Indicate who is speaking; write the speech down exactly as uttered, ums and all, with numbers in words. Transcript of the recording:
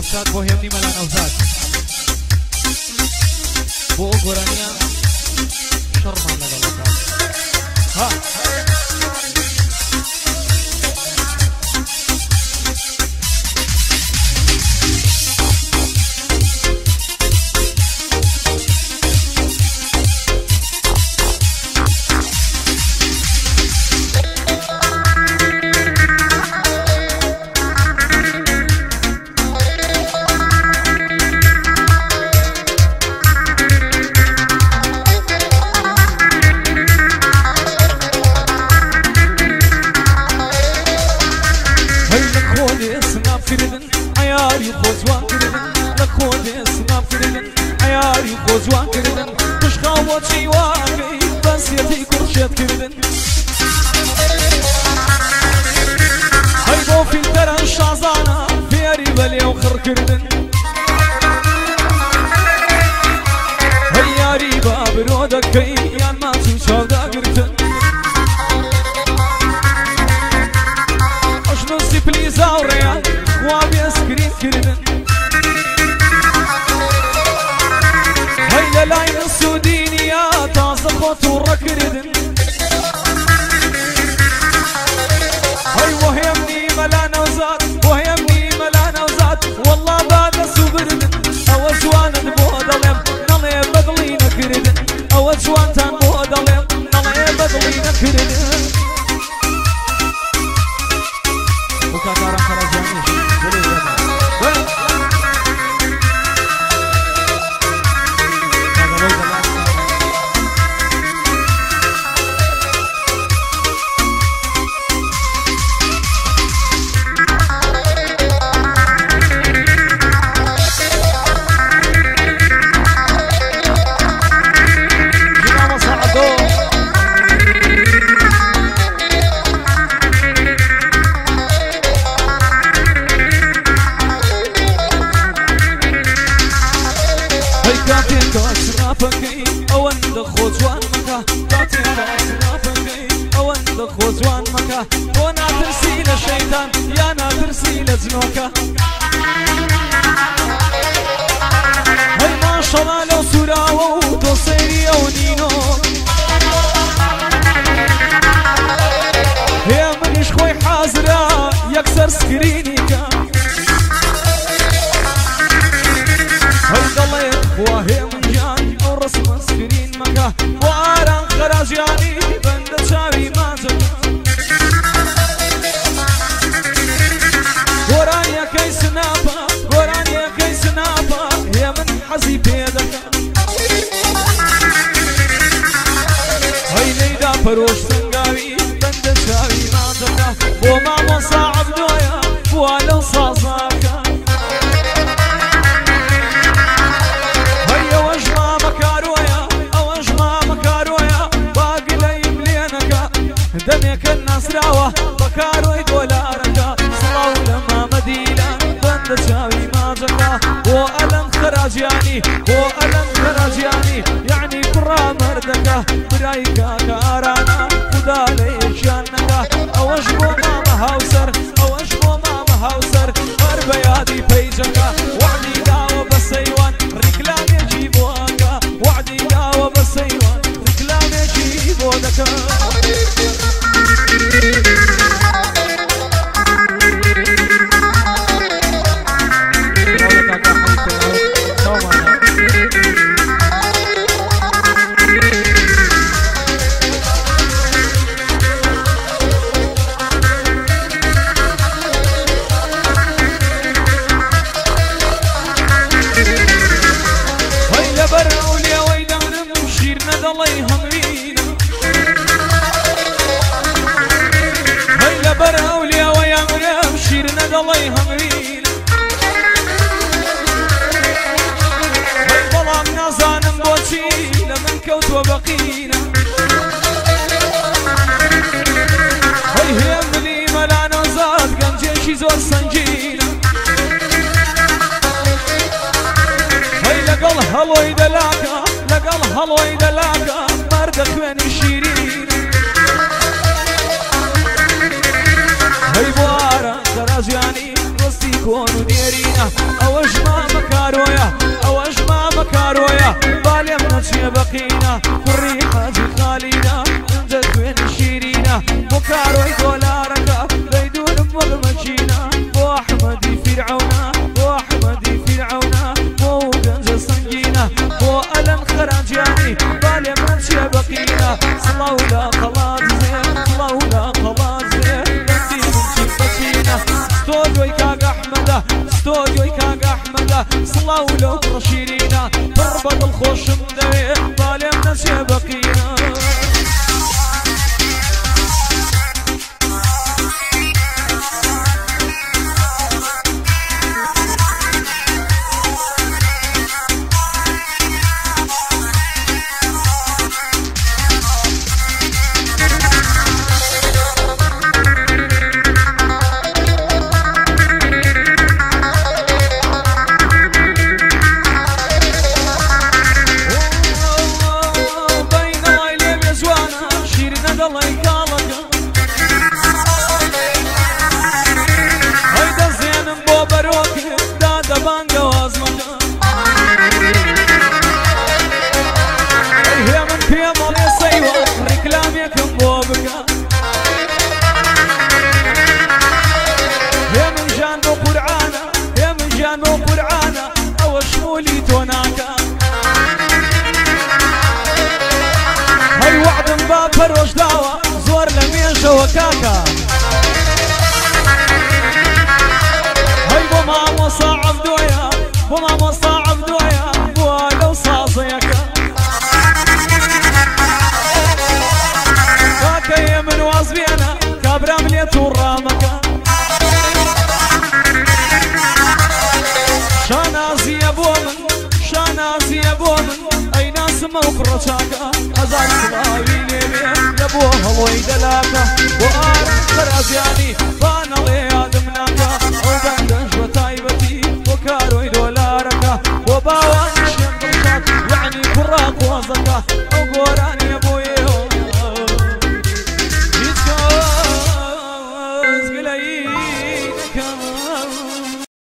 Speaker 1: شاد بوهيمني ملان أوزاد بو قرانيا شرمان لغلقات ها
Speaker 2: خۆزوان کردن پشقاوەچی واقعی بەسیەتی کوڕشێت کردن هەی بۆ فیلتەرە شازانە فێری بەلێو خڕ کردن هەی یاری با برۆ دەکەی یان ماچ و چاوداگرتن ئەژنۆسی پلیزاوڕێیان وا بێسکرین کردن لای مسودینیا تازه خۆت و ڕەکردن هەی وەهێمنی مەلا نەوزاد وەهێمنی مەلا نەوزاد وەڵڵا با دەست و بردن ئەوە جوانت بۆ دەڵێم نەڵێ بەدڵی نەکردن ئەوە جوانتان بۆ دەڵێم نەڵێ بەدڵی نەکردن بۆ کاتاران خەرەجانیش خۆزوان مەکە بۆ ناترسی لە شەیتان یا ناترسی لە جنۆکە هەی ماشەڵا لەو سوراوە و تۆ سەیری ئەو نینۆ هێ منیش خۆی حازرە یەکسەر سکرینی کە هەی دەڵێت خوا هێ من گیان ئەو ڕسمە سکرین مەکە بۆ ئاران خەراجیانی بەندە چاوی ماجەکە گۆرانیەکەی سناپە گۆرانیەکەی سناپە هێ من حەزی پێ دەکەم هەی لەیدا پەرۆش سنگاوی بەندە چاوی ماجەکە بۆ مامۆسا عەبدۆیە بووە لەو سازاکە هەی ئەوەش مامە کارۆیە ئەوەش مامە کارۆیە باگلەیم لێنەکە دەمێکە ناسراوە بە کارۆی دۆلارەکە سڵاو لە مامەدیلان بەندە چاوی ماجەکە بۆ ئەلەم خەراجیانی بۆ ئەلەم خەراجیانی یعنی کوڕا مەردەکە برای کاکە ئارانە خودا لە یەکیان نەکە ئەوەش بۆ مامە هاوسەر ئەوەش بۆ مامە هاوسەر هەر بە یادی پەیجەکە وعدی داوە بە سەیوان ڕیکلامێکی بۆ ئەکە وعدی داوە بە سەیوان ڕیکلامێکی بۆ دەکە زۆر سنگینە هەی لەگەڵ هەڵۆی دەلاکە لەگەڵ هەڵۆی دەلاکە مەردە خوێنی شیرین هەی بۆ ئاران خەراجیانی ڕستی كون وديرينا اوش ما مكارويا اوش ما مكارويا بالي من شي بقينا كري حاجي خالينا انت وين شيرينا مكاروي دولارك بيدون مغمجينا بو احمدي فرعونا بو احمدي فرعونا بو كنز صنجينا بو الم خراجاني بالي من شي بقينا صلاة ولا خلاص زين صلاة ولا خلاص زين بندي من شي بقينا ستوديو كاك احمد ستوديو كاك احمد صلاة ولا رشيرينا تربط الخوش مدوي بالي من شي بقينا فروش داوة زور لميشة وكاكا هاي بوما مصاعب دويا بوما مصاعب دويا بوا لو صاصيكا كاكا يمن وازبينا كابرا مليت ورامكا شانازي يا بومن شانازي يا بومن اي ناس موكرة شاكا ازار صلاوي يبوها ويدلاكا وآرن خرازياني فانا